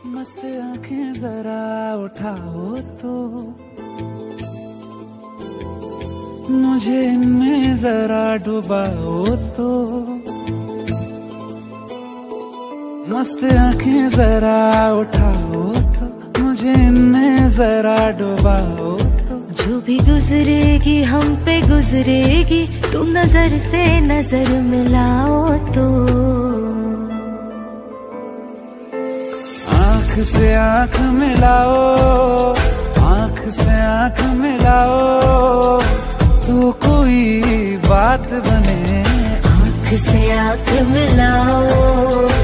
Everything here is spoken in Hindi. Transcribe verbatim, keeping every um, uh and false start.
मस्त आंखें जरा उठाओ तो मुझे इनमें जरा डुबाओ तो। मस्त आंखें जरा उठाओ तो मुझे इनमें जरा डुबाओ तो। जो भी गुजरेगी हम पे गुजरेगी, तुम नजर से नजर मिलाओ तो। आँख से आँख मिलाओ, आँख से आँख मिलाओ तो कोई बात बने। आँख से आँख मिलाओ,